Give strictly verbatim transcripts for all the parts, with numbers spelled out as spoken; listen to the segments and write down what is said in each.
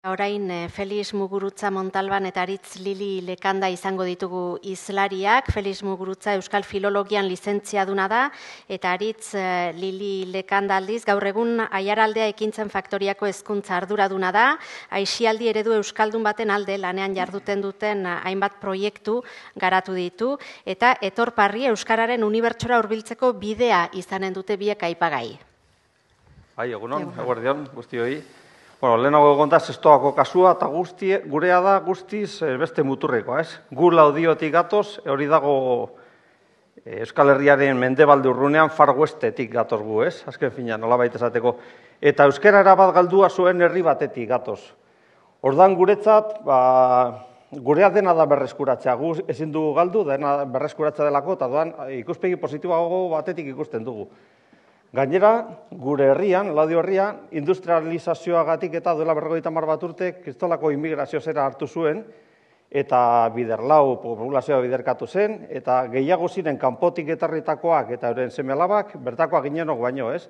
Orain Felix Mugurutza Montalban eta Aritz Lili Lekanda izango ditugu hizlariak. Felix Mugurutza Euskal Filologian lizentziaduna da eta Aritz Lili Lekanda aldiz gaur egun Aiaraldea Ekintzen Faktoriako hezkuntza arduraduna da. Aisialdi eredu euskaldun baten alde lanean jarduten duten hainbat proiektu garatu ditu eta etorparri euskararen unibertsora hurbiltzeko bidea izanen dute biek aipagai. Bai, egunon, eguerdion, guztioi. Bueno, lehenago egon da, zestoako kasua, eta guzti, gurea da guztiz beste muturrekoa, ez? Gu laudiotik gatoz, hori dago Euskal Herriaren mendebalde urrunean Far Westetik gatoz gu, ez? Azken fina, nolabait esateko. Eta euskarara bat galdua zuen herri batetik gatoz. Ordan guretzat, ba, gurea dena da berreskuratzea, gu ezin dugu galdu, dena berreskuratzea delako, eta doan ikuspegi positiboago batetik ikusten dugu. Gainera, gure herrian, Laudio herrian, industrializazioagatik eta duela berrogeita hamar bat urte kristolako immigrazio zera hartu zuen, eta biderlau populazioa biderkatu zen, eta gehiago ziren kanpotik etorritakoak eta euren seme-alabak, bertakoak ginenok baino, ez?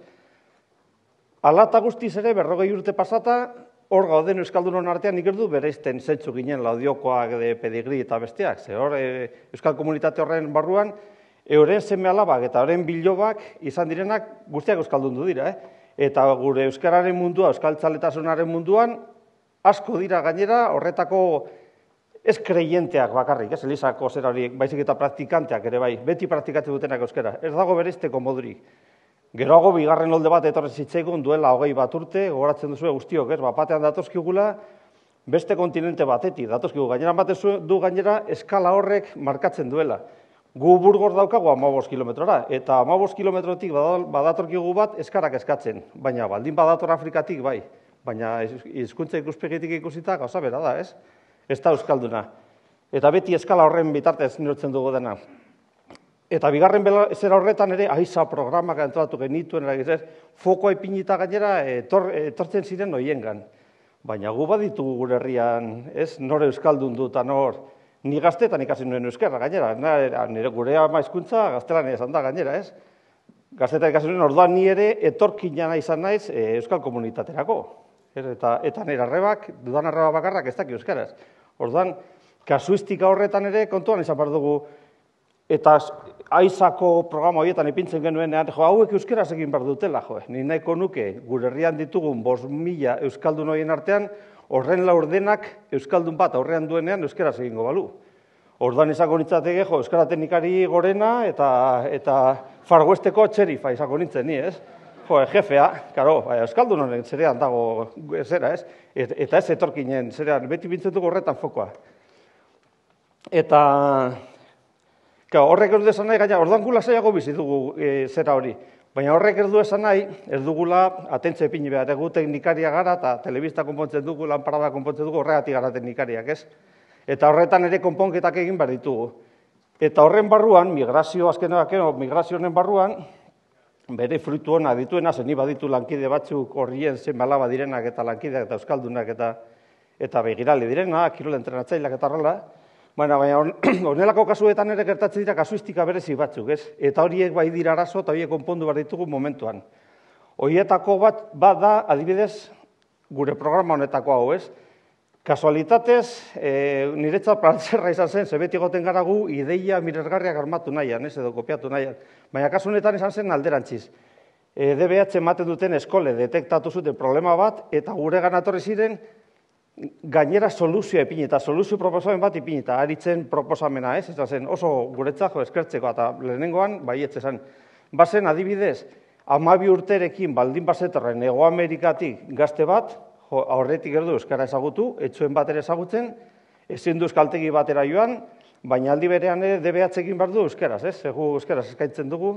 Hala eta guztiz ere, berrogei urte pasata, hor gauden euskaldunon artean ikerdu bereizten zentzu ginen Laudiokoak de pedigri eta besteak, ze hor euskal komunitate horren barruan, euren seme-alabak eta euren bilobak izan direnak guztiak euskaldundu dira, eh? Eta gure euskararen mundua, euskaltzaletasunaren munduan, asko dira gainera horretako ez kreienteak bakarrik, ez elizako zer horiek, baizik eta praktikanteak ere bai, beti praktikatzen dutenak euskara, ez dago bereizteko modurik. Geroago bigarren olde bat etorri zitzaigun duela hogei bat urte, gogoratzen duzu guztiok, ez, batean datozkigula beste kontinente batetik, datozkigu gainera batean du gainera eskala horrek markatzen duela. Gu Burgos daukagu hamabost kilometrora, eta hamabost kilometrotik badatorkigu bat eskarak eskatzen, baina baldin badator Afrikatik bai, baina hizkuntza ikuspegitik ikusita gauza bera da, ez? Ez da euskalduna. Eta beti eskala horren bitartez neurtzen dugu dena. Eta bigarren zera horretan ere, aiza programak antolatu genituen, eragizez, fokoa ipinita gainera etortzen ziren hoiengan. Baina gu baditugu gure herrian, ez? Nor euskaldun du eta nor... Ni gaztetan ikasi nuen euskarra gainera, nire gure ama hizkuntza gaztelania izan da gainera, ez? Gaztetan ikasi nuen, orduan ni ere etorkina izan naiz euskal komunitaterako. Eta nire arrebak, dudan arreba bakarrak ez daki euskaraz. Orduan, kasuistika horretan ere kontuan izan behar dugu, eta aizako programa horietan ipintzen genuenean, jo, hauek euskaraz egin behar dutela, jo, ni nahiko nuke gure herrian ditugun bost mila euskaldun horien artean, horren laurdenak euskaldun bat aurrean duenean euskaraz egingo balu. Orduan izango nintzateke, jo, euskara teknikari gorena eta Far Westeko txerifa izango nintzen ni, ez? Jo, jefea, karo, euskaldun honen zerean dago zera, ez? Eta ez etorkinen zerean, beti bintzetuko horretan fokoa. Eta, horrek erdu esan nahi, gaina, orduan gula zaiago bizi dugu zera hori. Baina horrek erdu esan nahi, ez dugula atentze epini behar, egu teknikaria gara eta telebista konpontzen dugu, lanparada konpontzen dugu, horregatik gara teknikariak, ez? Eta horretan ere konponketak egin behar ditugu. Eta horren barruan, migrazio, azkenak, migrazio honen barruan, bere fruitu hona dituena, zen baditu lankide batzuk horrien seme-alaba direnak eta lankideak eta euskaldunak eta begirale direnak, kirol entrenatzaileak eta horrela. Baina, honelako kasuetan ere gertatzen dira kasuistika berezi batzuk, ez? Eta horiek bai dira arazo eta horiek konpondu behar ditugu momentuan. Horietako bat da, adibidez, gure programa honetako hau, ez? Kasualitatez, niretzat plantzerra izan zen, zebeti goten gara gu ideia miresgarriak armatu nahian, ez? Edo kopiatu nahian. Baina kasu honetan izan zen alderantziz. D B H ematen duten eskole detektatu zuten problema bat, eta gure ganatorri ziren, gainera soluzioa ipini eta soluzio proposamen bat ipini eta aritzen proposamena, ez? Ez zen oso guretzako eskertzeko eta lehenengoan baietz esan. Bazen adibidez, hamabi urterekin baldin bazetorren Hego Amerikatik gazte bat, aurretik erdu euskara ezagutu, etzuen bat ere ezagutzen, ezin du euskaltegi batera joan, baina aldi berean D B H egin behar du euskaraz, ez? Egu euskaraz eskaintzen dugu,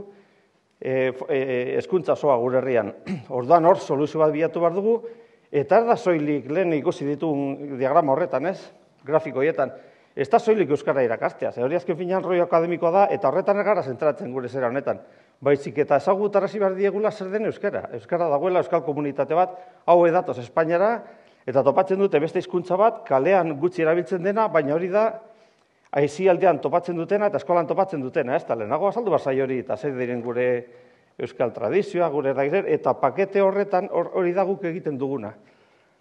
hezkuntza osoa gure herrian. Orduan hor soluzio bat bilatu behar dugu, eta ez da soilik lehen ikusi ditugun diagrama horretan, ez? Grafiko horietan. Ez da soilik euskara irakastea, ze hori azken finean roi akademikoa da, eta horretan egara zentratzen gure zera honetan. Baizik eta ezagutarazi behar diegula zer den euskara. Euskara dagoela euskal komunitate bat, hau edatoz Espainiara, eta topatzen dute beste hizkuntza bat, kalean gutxi erabiltzen dena, baina hori da, aisialdean topatzen dutena eta eskolan topatzen dutena, ez da, lehenago azaldu bazai hori, eta zer diren gure euskal tradizioa, gure erdagizer, eta pakete horretan hori da guk egiten duguna.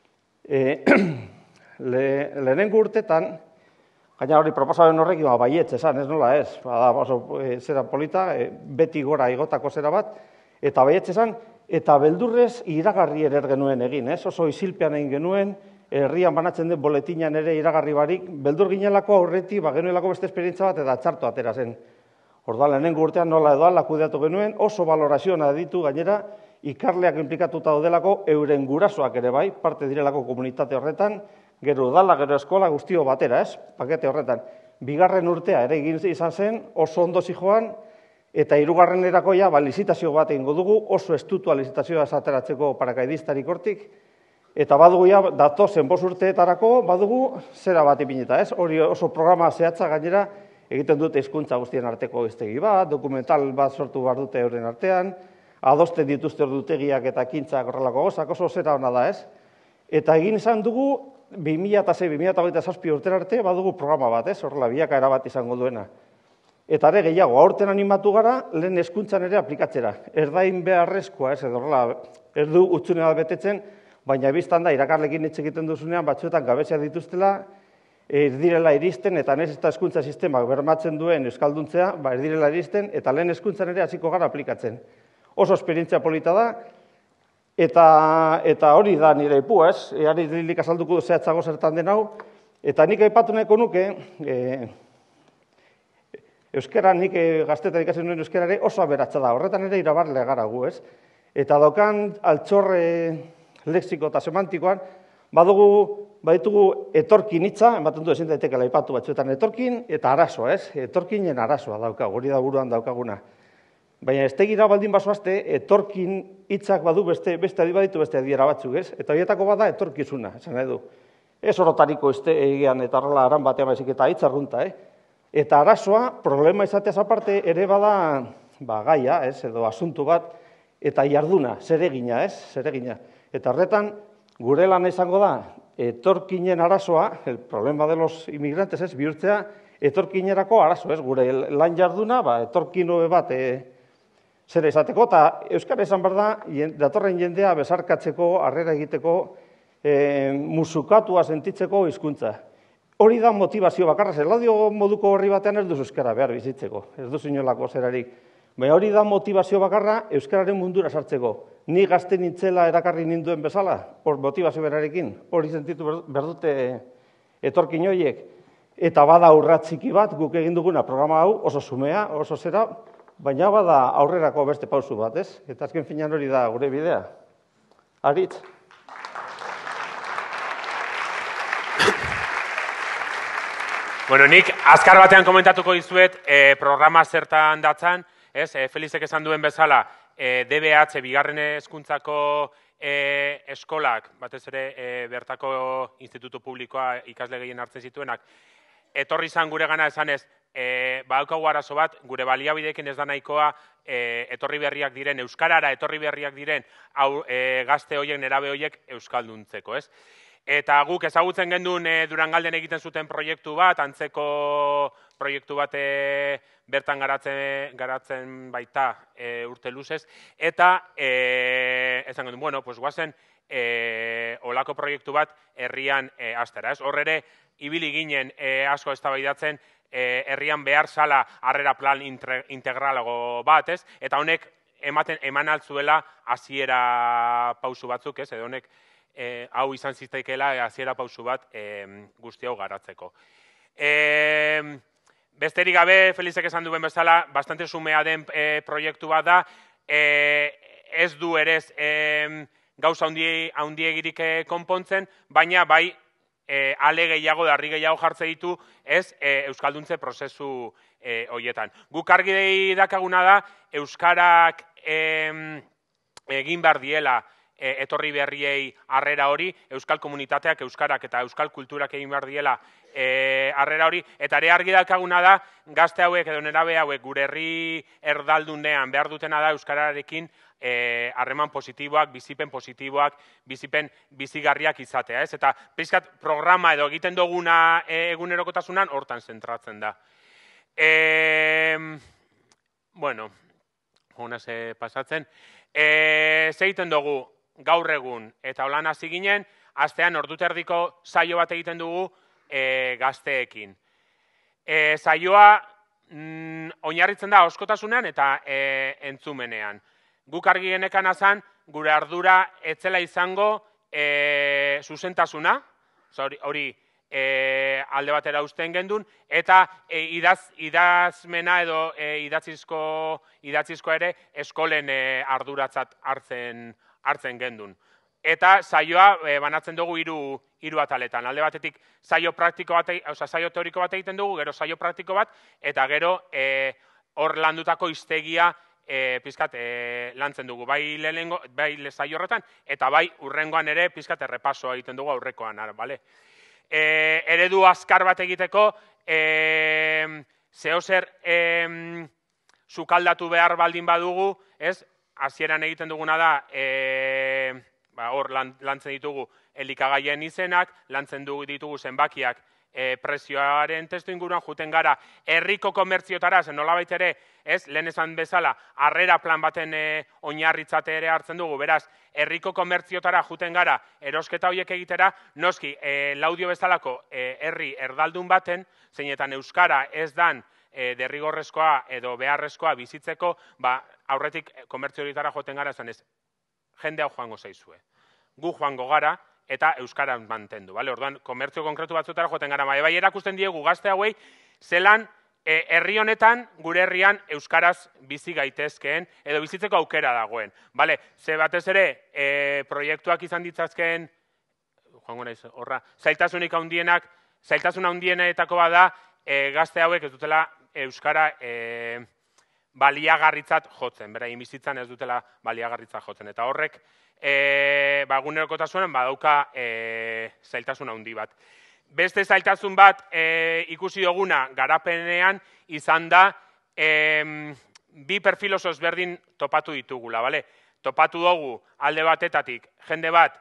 Lehenengo urtetan, gaina hori proposamen horrekin baietz esan, ez nola ez, oso zera polita, beti gora igotako zera bat, eta baietz esan, eta beldurrez iragarri ere genuen egin, ez? Oso isilpean egin genuen, herrian banatzen den boletinan ere iragarri barik, beldur ginelako aurreti, ba genuelako beste esperientza bat eta txarto atera zen. Orduan, lehenengo urtean nola edo ala kudeatu genuen, oso valorazioa ditu gainera, ikarleak implikatuta daudelako euren gurasoak ere bai, parte direlako komunitate horretan, gero udala, gero eskola guztio batera, ez? Pakete horretan. Bigarren urtea ere egin izan zen, oso ondo zijoan, eta hirugarren erakoia, ba, lizitazio bat egingo dugu, oso estutua lizitazioa esateratzeko parakaidistarik hortik, eta badugu ja, datozen bost urteetarako, badugu zera bat ipinita, ez? Hori oso programa zehatza gainera, egiten dute hizkuntza guztien arteko hiztegi bat, dokumental bat sortu behar dute euren artean, adosten dituzte ordutegiak eta ekintzak horrelako gozak, oso zera hona da, ez? Eta egin izan dugu, bi mila sei bi mila hogeita zazpi urtera arte, badugu programa bat, ez? Horrela, bilakaera bat izango duena. Eta ere gehiago, aurten animatu gara, lehen hezkuntzan ere aplikatzera. Erdain beharrezkoa, ez? Edo horrela, ez du utxune bat betetzen, baina biztan da, irakarlekin hitz egiten duzunean, batzuetan gabezia dituztela, ez direla iristen, eta nez eta hezkuntza sistemak bermatzen duen euskalduntzea, ba ez direla iristen, eta lehen hezkuntzan ere hasiko gara aplikatzen. Oso esperientzia polita da, eta, eta hori da nire ipua, ez? Eari lilik azalduko zehatzago zertan den hau, eta nik aipatu nahiko nuke, e, euskara nik gaztetan ikasen nuen euskarare oso aberatsa da, horretan ere irabarle gara gu, ez? Eta daukan altxorre lexiko eta semantikoan, badugu, baditugu etorkin hitza, ematen du ezin daitekela aipatu batzuetan etorkin, eta arazoa, ez? Etorkinen arazoa daukagu, hori da buruan daukaguna. Baina ez tegira baldin basoazte, etorkin hitzak badu beste, beste baditu beste adiera batzuk, ez? Eta horietako bada etorkizuna, esan nahi du. Ez orotariko egean eta horrela aran batean baizik eta hitz arrunta, eh? Eta arazoa, problema izateaz aparte, ere bada ba, gaia, ez? Edo asuntu bat, eta jarduna, zeregina, ez? Zeregina. Eta horretan, gure lan izango da, etorkinen arazoa, el problema de los inmigrantes, ez? Bihurtzea, etorkinerako arazo, ez? Gure lan jarduna, ba, etorkin hobe bat, e, zer izateko, eta euskara izan behar da, datorren jendea besarkatzeko, harrera egiteko, e, musukatua sentitzeko hizkuntza. Hori da motivazio bakarra, zeladio moduko horri batean ez duzu euskara behar bizitzeko, ez duzu inolako zerarik. Baina hori da motivazio bakarra euskararen mundura sartzeko. Ni gazte nintzela erakarri ninduen bezala, hor motivazio berarekin, hori sentitu behar dute etorkin horiek. Eta bada urratziki bat, guk egin duguna programa hau, oso sumea, oso zera, baina bada aurrerako beste pausu bat, ez? Eta azken finean hori da gure bidea. Aritz? Bueno, nik azkar batean komentatuko dizuet eh, programa zertan datzan, ez? Eh, Felizek esan duen bezala, eh, D B H bigarren hezkuntzako eh, eskolak, batez ere eh, bertako institutu publikoa ikasle gehien hartzen zituenak, etorri izan gure gana esanez, e, badaukagu arazo bat, gure baliabideekin ez da nahikoa, e, etorri berriak diren, euskarara etorri berriak diren, hau, e, gazte horiek, nerabe horiek euskalduntzeko, ez? Eta guk ezagutzen gendun e, Durangalden egiten zuten proiektu bat, antzeko proiektu bat e, bertan garatzen, garatzen baita e, urte luzez, eta e, esan gendun, bueno, pues guazen, e, olako proiektu bat herrian e, astera, ez? Hor ere, ibili ginen e, asko eztabaidatzen e, herrian behar zala harrera plan integralago bat, ez? Eta honek ematen eman altzuela hasiera pausu batzuk, ez? Edo honek e, hau izan zitzaikeela hasiera pausu bat e, guzti hau garatzeko. E, besterik gabe, Felizek esan duen bezala, bastante sumea den e, proiektu bat da, e, ez du ere e, gauza handiegirik konpontzen, baina bai E, ale gehiago, darri gehiago jartze ditu, ez e, euskalduntze prozesu e, horietan. Guk argi dakaguna da, euskarak e, egin behar diela e, etorri berriei harrera hori, euskal komunitateak, euskarak eta euskal kulturak egin behar diela e, harrera hori, eta ere argi dakaguna da, gazte hauek edo nerabe hauek gure herri erdaldunean behar dutena da euskararekin harreman e, positiboak, bizipen positiboak, bizipen bizigarriak izatea, ez? Eta pizkat programa edo egiten duguna e, egunerokotasunan hortan zentratzen da. E, bueno, honaz e, pasatzen. E, Zeiten dugu gaur egun eta holan hasi ginen, astean ordute erdiko saio bat egiten dugu e, gazteekin. E, saioa mm, oinarritzen da oskotasunean eta e, entzumenean. Guk argi genekan azan, gure ardura etzela izango e, zuzentasuna, hori, hori e, alde batera uzten gendun, eta e, idaz, idazmena edo e, idatzizko, idatzizko ere eskolen e, arduratzat hartzen, hartzen gendun. Eta saioa e, banatzen dugu hiru hiru ataletan. Alde batetik saio praktiko bat, osea saio teoriko bat egiten dugu, gero saio praktiko bat, eta gero e, hor landutako hiztegia e, pizkat e, lantzen dugu. Bai lehenengo, bai saio horretan, eta bai urrengoan ere pizkat errepasoa egiten dugu aurrekoan, bale? E, eredu azkar bat egiteko, e, zehozer e, sukaldatu behar baldin badugu, ez? Hasieran egiten duguna da, e, ba, hor lan, lantzen ditugu elikagaien izenak, lantzen du, ditugu zenbakiak e, prezioaren testu inguruan juten gara herriko komertziotara, zen nolabait ere, ez, lehen esan bezala, harrera plan baten e, oinarritzate ere hartzen dugu, beraz, herriko komertziotara juten gara erosketa horiek egitera, noski, e, laudio bezalako e, herri erdaldun baten, zeinetan euskara ez dan e, derrigorrezkoa edo beharrezkoa bizitzeko, ba, aurretik komertzio horietara joten gara, esan ez, jende hau joango zaizue. Gu joango gara eta euskaran mantendu, bale? Orduan, komertzio konkretu batzutara joten gara, bai, bai erakusten diegu gazte hauei, zelan e, herri honetan, gure herrian euskaraz bizi gaitezkeen edo bizitzeko aukera dagoen, bale? Ze batez ere, e, proiektuak izan ditzazkeen, joango naiz, horra, zailtasunik handienak, zailtasun handienetako bada, e, gazte hauek ez dutela euskara e, baliagarritzat jotzen, beraien bizitzan ez dutela baliagarritzat jotzen. Eta horrek, e, ba, egunerokotasunen badauka e, zailtasun handi bat. Beste zailtasun bat e, ikusi duguna garapenean izan da e, bi perfil oso ezberdin topatu ditugula, bale? Topatu dugu alde batetatik jende bat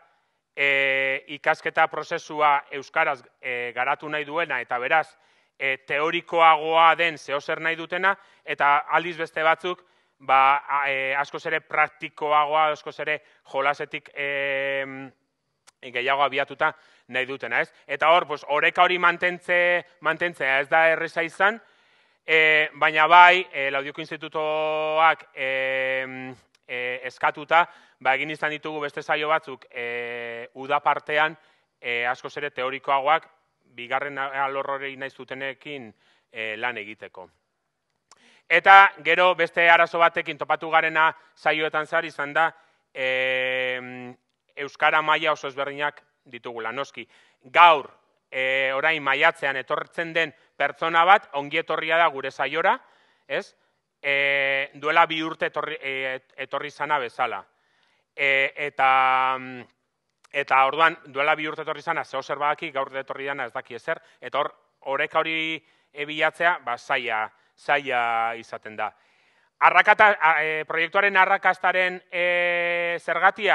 e, ikasketa prozesua euskaraz e, garatu nahi duena eta beraz, E, teorikoagoa den zehozer nahi dutena, eta aldiz beste batzuk, ba, e, askoz ere praktikoagoa, askoz ere jolasetik e, gehiago abiatuta nahi dutena, ez? Eta hor, pues, oreka hori mantentze, mantentzea ez da erreza izan, e, baina bai, e, Laudioko Institutoak e, e, eskatuta, ba, egin izan ditugu beste saio batzuk e, uda partean, e, askoz ere teorikoagoak, bigarren alorrorei nahi zutenekin e, lan egiteko. Eta gero beste arazo batekin topatu garena saioetan zehar izan da e, euskara maila oso ezberdinak ditugula. Noski, gaur e, orain maiatzean etortzen den pertsona bat ongi etorria da gure saiora, ez? E, duela bi urte etorri, e, etorri zana bezala. E, eta Eta orduan, duela bi urte etorri zana, zeo zer badaki, gaur etorri dana ez daki ezer, eta hor, oreka hori bilatzea, ba, zaila, zaila izaten da. Arrakata, e, proiektuaren arrakastaren e, zergatia,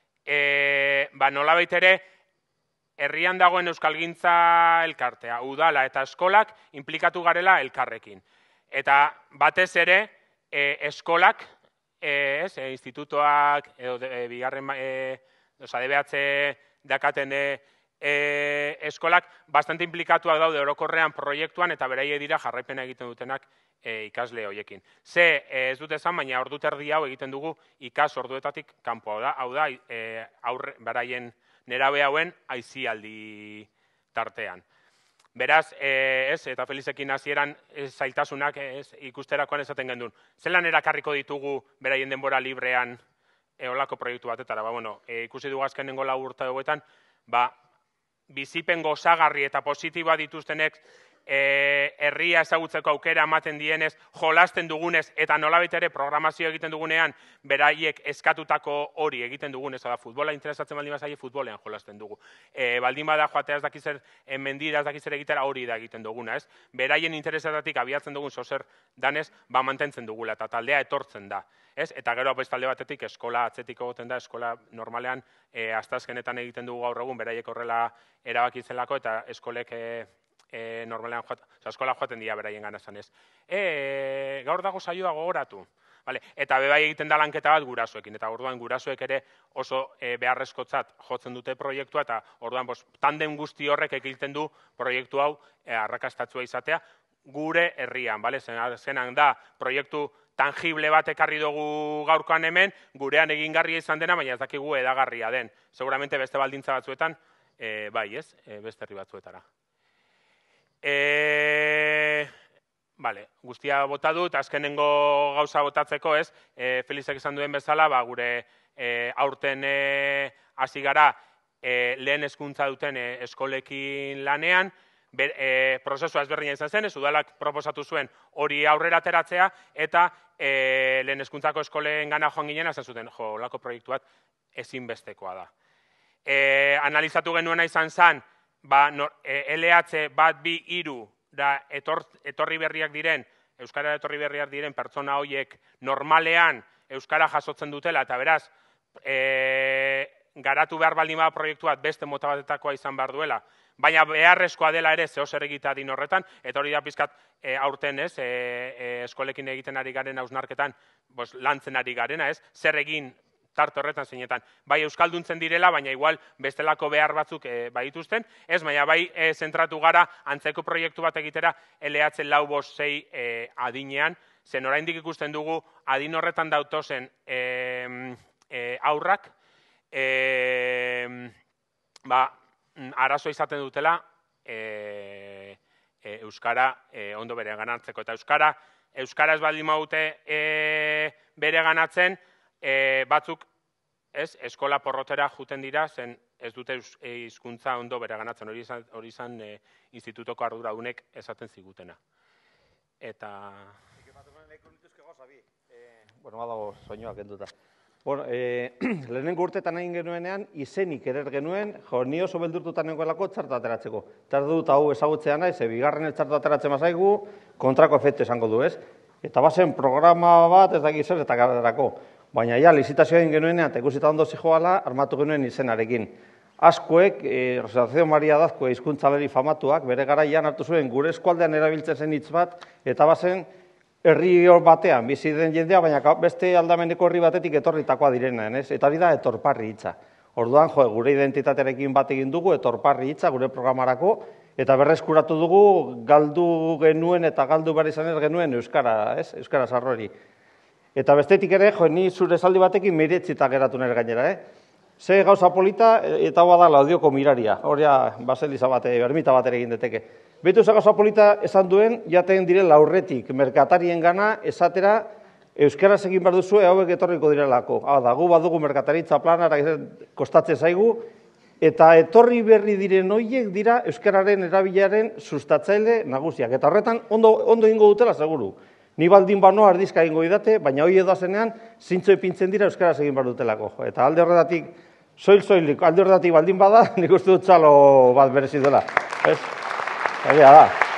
e, ba, nolabait ere, herrian dagoen euskalgintza elkartea, udala eta eskolak inplikatu garela elkarrekin. Eta batez ere, e, eskolak, e, ez, e, institutoak, edo, e, bigarren, e, Osa, D B H dakaten e, e, eskolak bastante implikatuak daude orokorrean proiektuan eta beraie dira jarraipena egiten dutenak e, ikasle horiekin. Ze e, ez dut esan, baina ordu terdi hau egiten dugu ikas orduetatik kanpo. Hau da, hau da e, aurre, beraien nerabe hauen aizialdi tartean. Beraz, e, ez, eta Felizekin hasieran ez, zailtasunak ez, ikusterakoan esaten gendun. Zelan erakarriko ditugu beraien denbora librean eolako proiektu batetara, ba, bueno, e, ikusi dugu azkenengo lau urte hauetan, ba, bizipen gozagarri eta positiboa dituztenek e, herria ezagutzeko aukera ematen dienez, jolasten dugunez, eta nolabait ere programazio egiten dugunean, beraiek eskatutako hori egiten dugunez, da futbola interesatzen baldin bazaie, futbolean jolasten dugu. E, baldin bada joatea ez dakizer, e, mendira ez dakizer egitera hori da egiten duguna, ez? Beraien interesatatik abiatzen dugun zozer danez, ba mantentzen dugula, eta taldea etortzen da. Ez? Eta gero beste alde batetik eskola atzetiko goten da, eskola normalean e, astazkenetan egiten dugu gaur egun, beraiek horrela erabaki zelako, eta eskolek e, e, normalean joaten, oza, eskola joaten dira beraien gana zanez. E, gaur dago saioa gogoratu. Vale? Eta bebai egiten da lanketa bat gurasoekin, eta orduan gurasoek ere oso e, beharrezkotzat jotzen dute proiektua, eta orduan bos, tandem guzti horrek egiten du proiektu hau e, arrakastatzua izatea gure herrian, bale? Zenan da proiektu tangible bat ekarri dugu gaurkoan hemen, gurean egingarria izan dena, baina ez dakigu edagarria den. Seguramente beste baldintza batzuetan, e, bai ez, e, beste herri batzuetara. E... Vale, guztia bota dut, azkenengo gauza botatzeko ez, e, Felizek esan duen bezala, ba, gure e, aurten hasi gara e, lehen hezkuntza duten e, eskolekin lanean, ber, e, prozesua ezberdina izan zen, ez udalak proposatu zuen hori aurrera ateratzea, eta e, lehen hezkuntzako eskolen gana joan ginen, esan zuten, jo, olako proiektu bat ezinbestekoa da. E, analizatu genuena izan zen, ba, no, e, L H bat bi hiru, da etor, etorri berriak diren, euskara etorri berriak diren pertsona horiek normalean euskara jasotzen dutela, eta beraz, e, garatu behar baldin bada proiektu bat beste mota batetakoa izan behar duela, baina beharrezkoa dela ere zeo zer egitea din horretan, eta hori da pizkat e, aurten ez, e, e, eskolekin egiten ari garen hausnarketan, bos, lantzen ari garena ez, zer egin tarte horretan zeinetan. Bai euskalduntzen direla, baina igual bestelako behar batzuk e, badituzten, ez, baina bai e, zentratu gara antzeko proiektu bat egitera L H lau bost sei e, adinean, zen oraindik ikusten dugu adin horretan dautozen e, e, aurrak, e, ba, arazo izaten dutela e, e, euskara e, ondo bere ganatzeko. Eta euskara, euskara ez baldin badute e, bere ganatzen, e, batzuk ez, eskola porrotera juten dira, zen ez dute hizkuntza ondo bere ganatzen, hori izan, hori izan e, institutoko arduradunek esaten zigutena. Eta... Bueno, badago soinuak enduta. Bueno, eh, lehenengo urtetan egin genuenean, izenik erer genuen, jo, ni oso beldurtutan nengoelako txartu ateratzeko. Txartu dut hau ezagutzea nahi, ze bigarren txartu ateratzen mazaigu, kontrako efektu esango du, ez? Eta bazen programa bat ez dakiz zer eta garrerako. Baina ja, lizitazioa egin genuenean, eta ikusita ondo zijoala, armatu genuen izenarekin. Azkuek, eh, Rosazio Maria Dazkoe hizkuntzaleri famatuak, bere garaian hartu zuen gure eskualdean erabiltzen zen hitz bat, eta bazen herri hor batean, bizi den jendea, baina beste aldameneko herri batetik etorritakoa direnean, ez? Eta hori da etorparri hitza. Orduan, jo, gure identitatearekin bat egin dugu, etorparri hitza, gure programarako, eta berreskuratu dugu, galdu genuen eta galdu behar izan ez genuen euskara, ez? Euskara sarrori. Eta bestetik ere, jo, ni zure esaldi batekin miretzita geratu nire gainera, eh? Ze gauza polita, eta hoa da Laudioko miraria, horia baseliza bate, bermita bat ere egin deteke. Betu ze gauza polita esan duen, jaten dire laurretik, merkatarien gana, esatera, euskaraz egin behar duzu, hauek etorriko direlako. Hau da, gu badugu merkataritza planara kostatzen zaigu, eta etorri berri diren horiek dira euskararen erabilaren sustatzaile nagusiak. Eta horretan, ondo, ondo ingo dutela, seguru. Ni baldin bano ardizka ingo idate, baina hori edazenean, zintzo ipintzen dira euskaraz egin behar dutelako. Eta alde horretatik, soil-soilik, alde horretatik baldin bada, nik uste dut txalo bat berezi dela. Ez? Egia da.